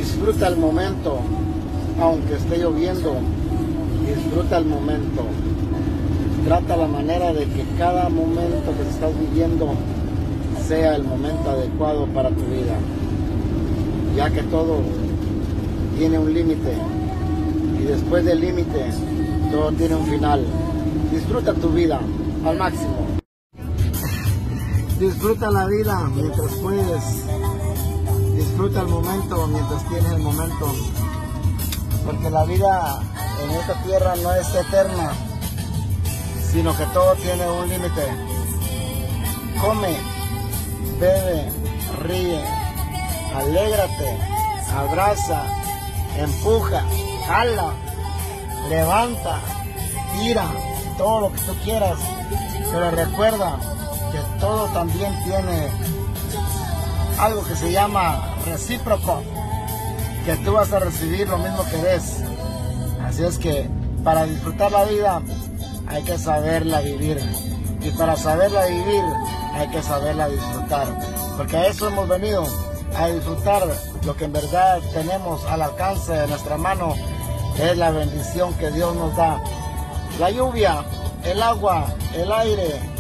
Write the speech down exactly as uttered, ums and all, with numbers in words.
Disfruta el momento, aunque esté lloviendo, disfruta el momento. Trata la manera de que cada momento que estás viviendo sea el momento adecuado para tu vida, ya que todo tiene un límite y después del límite todo tiene un final. Disfruta tu vida al máximo. Disfruta la vida mientras puedes. Disfruta el momento mientras tienes el momento, porque la vida en esta tierra no es eterna, sino que todo tiene un límite. Come, bebe, ríe, alégrate, abraza, empuja, jala, levanta, tira, todo lo que tú quieras, pero recuerda que todo también tiene algo que se llama recíproco, que tú vas a recibir lo mismo que des. Así es que para disfrutar la vida hay que saberla vivir, y para saberla vivir hay que saberla disfrutar, porque a eso hemos venido, a disfrutar lo que en verdad tenemos al alcance de nuestra mano, que es la bendición que Dios nos da. La lluvia, el agua, el aire,